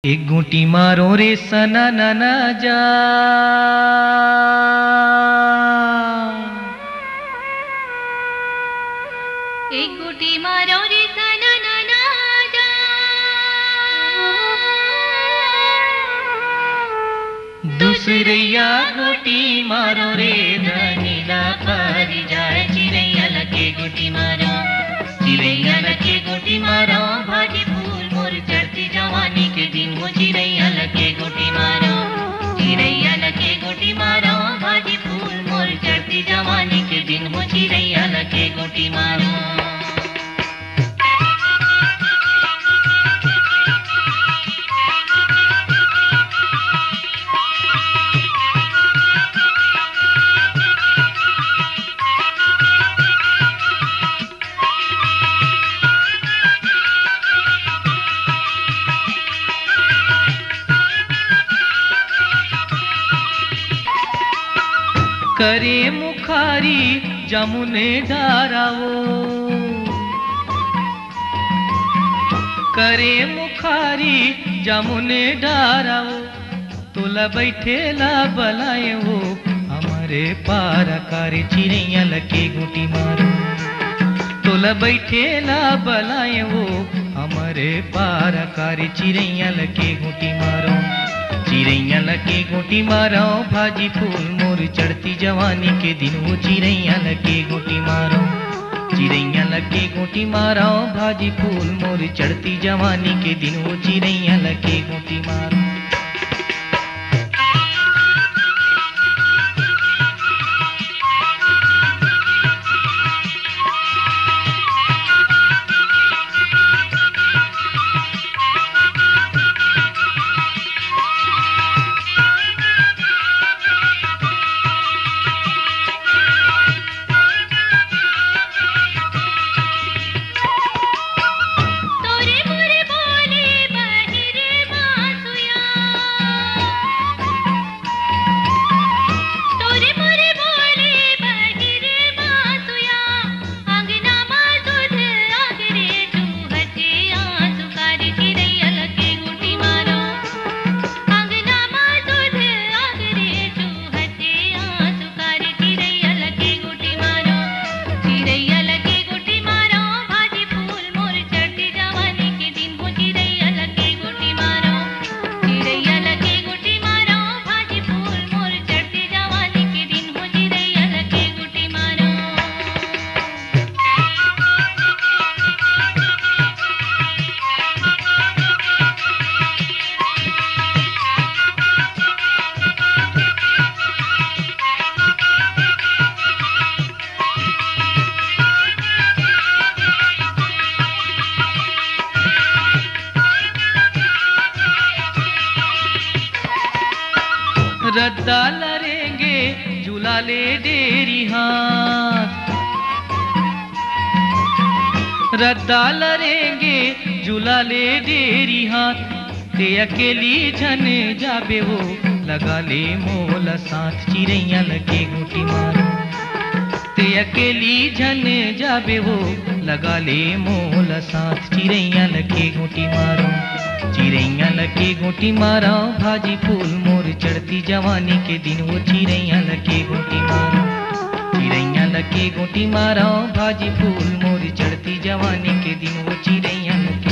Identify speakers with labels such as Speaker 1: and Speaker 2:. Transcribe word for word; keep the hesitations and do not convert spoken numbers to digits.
Speaker 1: एक घूंटी मारो रे सना ना ना जा,
Speaker 2: एक घूंटी मारो रे सना ना ना जा,
Speaker 1: दूसरैया घूंटी मारो रे धनीला पर जाए। चिड़ैया लगे घूंटी मारो, चिड़ैया लगे घूंटी मारो, भाजी फूल मोर चढ़ती जवानी के दिन वो चिड़ैया लगे घूंटी मारो, चिड़ैया लगे घूंटी मारो, भाजी फूल मोर चढ़ती जवानी के दिन वो चिड़ैया लगे घूंटी मारो। करे मुखारी जमुने डारावो, करे मुखारी जमुने डारावो, तोला बैठेला बलाए वो हमारे पारा कारी। चिड़ैया लगे घूंटी मारो, तोला बैठेला बलाए वो हमारे पारा कारी। चिड़ैया लगे घूंटी मारो, चिड़ैया लगे घूंटी मारो, भाजी फूल मोर चढ़ती जवानी के दिन वो चिड़ैया लगे घूंटी मारो, चिड़ैया लगे घूंटी मारो, भाजी फूल मोर चढ़ती जवानी के दिन वो चिड़ैया लगे घूंटी मारो। रद्दा लरेंगे झूला ले डेरी हाथ, रद्दा लरेंगे झूला ले डेरी हाथ, ते अकेली झन जाबे वो लगा ले मोला साथ। चिड़ैया लगे घूंटी मारो, ते अकेली झन जाबे वो लगा ले मोला साथ। चिड़ैया लगे घूंटी मारो, चिड़ैया लगे घूंटी मारो, भाजी फूल मोर चढ़ती जवानी के दिन वो चिड़ैया लगे घूंटी मारो, चिड़ैया लगे घूंटी मारो, भाजी फूल मोर चढ़ती जवानी के दिन वो चिड़ैया लगे